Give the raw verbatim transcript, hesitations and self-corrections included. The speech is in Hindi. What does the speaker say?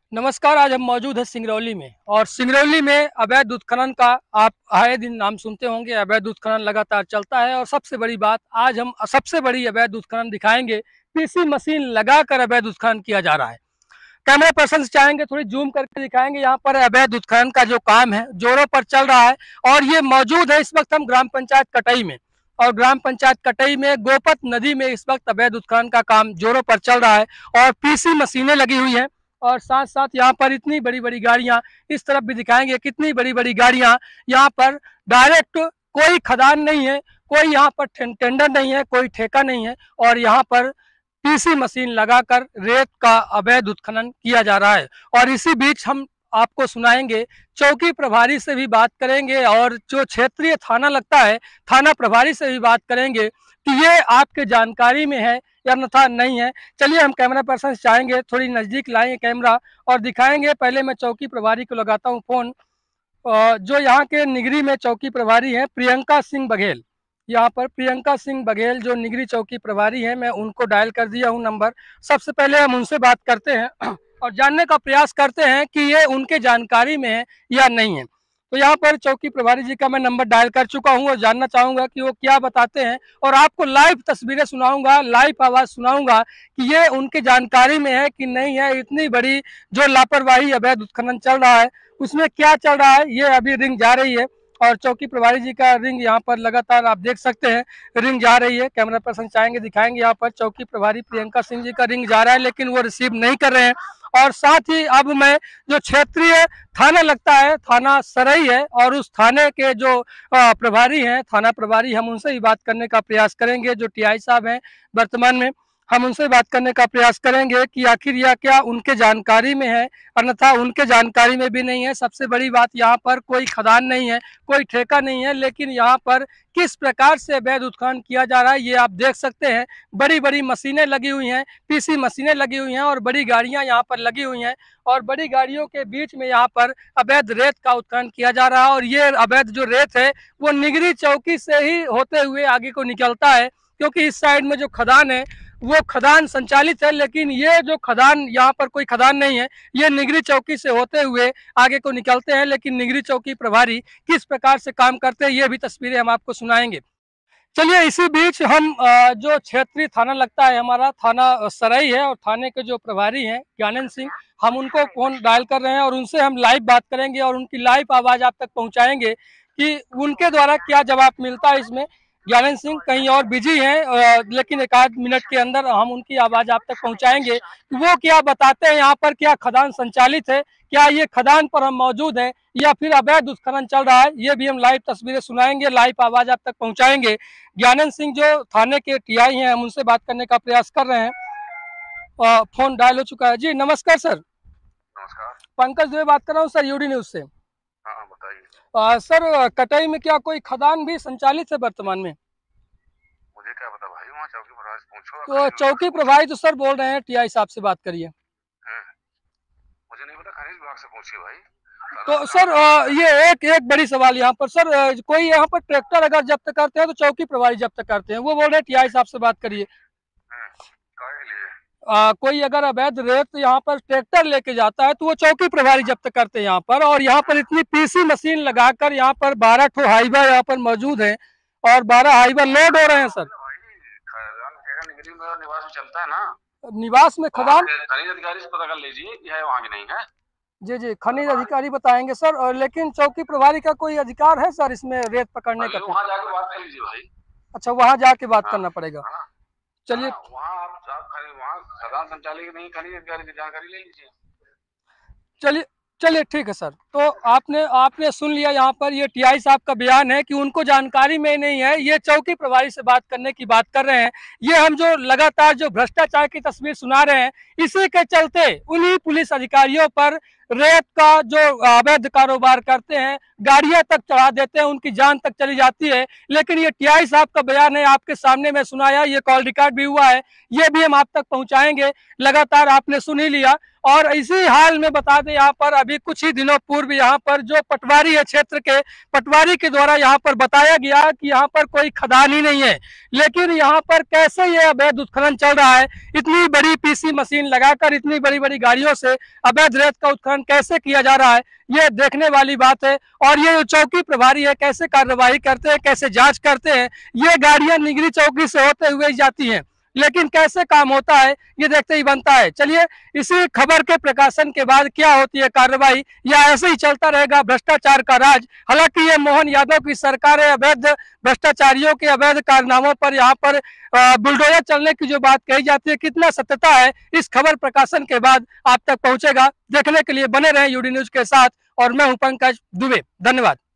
नमस्कार। आज हम मौजूद है सिंगरौली में और सिंगरौली में अवैध उत्खनन का आप आए दिन नाम सुनते होंगे। अवैध उत्खनन लगातार चलता है और सबसे बड़ी बात, आज हम सबसे बड़ी अवैध उत्खनन दिखाएंगे। पीसी मशीन लगाकर अवैध उत्खनन किया जा रहा है। कैमरा पर्सन से चाहेंगे थोड़ी जूम करके दिखाएंगे। यहाँ पर अवैध उत्खनन का जो काम है जोरों पर चल रहा है और ये मौजूद है इस वक्त हम ग्राम पंचायत कटई में। और ग्राम पंचायत कटई में गोपत नदी में इस वक्त अवैध उत्खनन का काम जोरों पर चल रहा है और पीसी मशीनें लगी हुई हैं। और साथ साथ यहाँ पर इतनी बड़ी बड़ी गाड़ियां, इस तरफ भी दिखाएंगे कितनी बड़ी बड़ी गाड़ियां। यहाँ पर डायरेक्ट कोई खदान नहीं है, कोई यहाँ पर टेंडर नहीं है, कोई ठेका नहीं है और यहाँ पर पीसी मशीन लगाकर रेत का अवैध उत्खनन किया जा रहा है। और इसी बीच हम आपको सुनाएंगे, चौकी प्रभारी से भी बात करेंगे और जो क्षेत्रीय थाना लगता है थाना प्रभारी से भी बात करेंगे कि ये आपके जानकारी में है या अन्यथा नहीं है। चलिए हम कैमरा पर्सन से चाहेंगे थोड़ी नज़दीक लाएंगे कैमरा और दिखाएंगे। पहले मैं चौकी प्रभारी को लगाता हूँ फ़ोन। जो यहाँ के निगरी में चौकी प्रभारी हैं प्रियंका सिंह बघेल, यहाँ पर प्रियंका सिंह बघेल जो निगरी चौकी प्रभारी हैं, मैं उनको डायल कर दिया हूँ नंबर। सबसे पहले हम उनसे बात करते हैं और जानने का प्रयास करते हैं कि ये उनके जानकारी में है या नहीं है। तो यहाँ पर चौकी प्रभारी जी का मैं नंबर डायल कर चुका हूँ और जानना चाहूँगा कि वो क्या बताते हैं और आपको लाइव तस्वीरें सुनाऊंगा, लाइव आवाज़ सुनाऊंगा कि ये उनके जानकारी में है कि नहीं है। इतनी बड़ी जो लापरवाही अवैध उत्खनन चल रहा है उसमें क्या चल रहा है, ये अभी रिंग जा रही है और चौकी प्रभारी जी का रिंग यहाँ पर लगातार आप देख सकते हैं रिंग जा रही है। कैमरा पर्सन चाहेंगे दिखाएंगे, यहाँ पर चौकी प्रभारी प्रियंका सिंह जी का रिंग जा रहा है लेकिन वो रिसीव नहीं कर रहे हैं। और साथ ही अब मैं जो क्षेत्रीय थाना लगता है थाना सरई है और उस थाने के जो प्रभारी हैं थाना प्रभारी, हम उनसे ही बात करने का प्रयास करेंगे। जो टीआई साहब हैं वर्तमान में, हम उनसे बात करने का प्रयास करेंगे कि आखिर यह क्या उनके जानकारी में है, अन्यथा उनके जानकारी में भी नहीं है। सबसे बड़ी बात, यहाँ पर कोई खदान नहीं है, कोई ठेका नहीं है, लेकिन यहाँ पर किस प्रकार से अवैध उत्खनन किया जा रहा है ये आप देख सकते हैं। बड़ी बड़ी मशीनें लगी हुई हैं, पीसी मशीनें लगी हुई हैं और बड़ी गाड़ियां यहाँ पर लगी हुई हैं और बड़ी गाड़ियों के बीच में यहाँ पर अवैध रेत का उत्खनन किया जा रहा है। और ये अवैध जो रेत है वो निगरी चौकी से ही होते हुए आगे को निकलता है, क्योंकि इस साइड में जो खदान है वो खदान संचालित है, लेकिन ये जो खदान, यहाँ पर कोई खदान नहीं है, ये निगरी चौकी से होते हुए आगे को निकलते हैं। लेकिन निगरी चौकी प्रभारी किस प्रकार से काम करते हैं ये भी तस्वीरें हम आपको सुनाएंगे। चलिए इसी बीच हम जो क्षेत्रीय थाना लगता है हमारा थाना सरई है और थाने के जो प्रभारी हैं ज्ञानेंद्र सिंह, हम उनको फोन डायल कर रहे हैं और उनसे हम लाइव बात करेंगे और उनकी लाइव आवाज़ आप तक पहुँचाएंगे कि उनके द्वारा क्या जवाब मिलता है इसमें। ज्ञानेंद्र सिंह कहीं और बिजी हैं लेकिन एक आध मिनट के अंदर हम उनकी आवाज़ आप तक पहुंचाएंगे कि वो क्या बताते हैं, यहाँ पर क्या खदान संचालित है, क्या ये खदान पर हम मौजूद हैं या फिर अवैध उत्खनन चल रहा है, ये भी हम लाइव तस्वीरें सुनाएंगे, लाइव आवाज़ आप तक पहुँचाएंगे। ज्ञानेंद्र सिंह जो थाने के टीआई हैं, हम उनसे बात करने का प्रयास कर रहे हैं। फोन डायल हो चुका है। जी नमस्कार सर। नमस्कार, पंकज दुबे बात कर रहा हूँ सर, यूडी न्यूज़ से। हाँ बताइए। आ, सर कटई में क्या कोई खदान भी संचालित है वर्तमान में? मुझे क्या पता भाई, वहाँ चौकी प्रभारी से पूछो। तो चौकी प्रभारी तो सर बोल रहे हैं टीआई साहब से बात करिए। मुझे नहीं पता, खनिज विभाग से पूछिए भाई। तो सर ये एक एक बड़ी सवाल यहाँ पर सर, कोई यहाँ पर ट्रैक्टर अगर जब्त करते हैं तो चौकी प्रभारी जब्त करते हैं, वो बोल रहे हैं टीआई साहब से बात करिए। आ, कोई अगर अवैध रेत यहाँ पर ट्रैक्टर लेके जाता है तो वो चौकी प्रभारी जब्त करते हैं यहाँ पर। और यहाँ पर इतनी पीसी मशीन लगाकर यहाँ पर बारह ठो हाईवा यहाँ पर मौजूद हैं और बारह हाईवा लोड हो रहे हैं सर। निवास में चलता है ना, निवास में खदान खनिज अधिकारी से पता कर लीजिए कि है वहाँ की नहीं है। जी जी खनिज अधिकारी बताएंगे सर। और लेकिन चौकी प्रभारी का कोई अधिकार है सर इसमें रेत पकड़ने का? वहाँ जाके बात कर लीजिए भाई। अच्छा, वहाँ जाके बात हाँ, करना पड़ेगा। हाँ, चलिए हाँ, वहाँ आप, आप वहाँ खदान संचालक नहीं, खनिज अधिकारी की जानकारी ले लीजिए। चलिए चलिए ठीक है सर। तो आपने आपने सुन लिया, यहाँ पर ये टीआई साहब का बयान है कि उनको जानकारी में नहीं है, ये चौकी प्रभारी से बात करने की बात कर रहे हैं। ये हम जो लगातार जो भ्रष्टाचार की तस्वीर सुना रहे हैं, इसी के चलते उन्हीं पुलिस अधिकारियों पर रेत का जो अवैध कारोबार करते हैं, गाड़ियां तक चढ़ा देते हैं, उनकी जान तक चली जाती है। लेकिन ये टीआई साहब का बयान है, आपके सामने मैं सुनाया, ये कॉल रिकॉर्ड भी हुआ है, ये भी हम आप तक पहुंचाएंगे। लगातार आपने सुन ही लिया। और इसी हाल में बता दें यहाँ पर अभी कुछ ही दिनों पूर्व यहाँ पर जो पटवारी है क्षेत्र के पटवारी के द्वारा यहाँ पर बताया गया कि यहाँ पर कोई खदान ही नहीं है, लेकिन यहाँ पर कैसे ये अवैध उत्खनन चल रहा है, इतनी बड़ी पीसी मशीन लगाकर इतनी बड़ी बड़ी गाड़ियों से अवैध रेत का उत्खनन कैसे किया जा रहा है, ये देखने वाली बात है। और ये जो चौकी प्रभारी है कैसे कार्यवाही करते हैं, कैसे जांच करते हैं, ये गाड़ियां निगरी चौकी से होते हुए जाती हैं, लेकिन कैसे काम होता है ये देखते ही बनता है। चलिए इसी खबर के प्रकाशन के बाद क्या होती है कार्रवाई, या ऐसे ही चलता रहेगा भ्रष्टाचार का राज। हालांकि ये मोहन यादव की सरकार है, अवैध भ्रष्टाचारियों के अवैध कारनामों पर यहाँ पर बुलडोजर चलने की जो बात कही जाती है, कितना सत्यता है इस खबर प्रकाशन के बाद आप तक पहुंचेगा। देखने के लिए बने रहें यूडी न्यूज के साथ, और मैं हूं पंकज दुबे। धन्यवाद।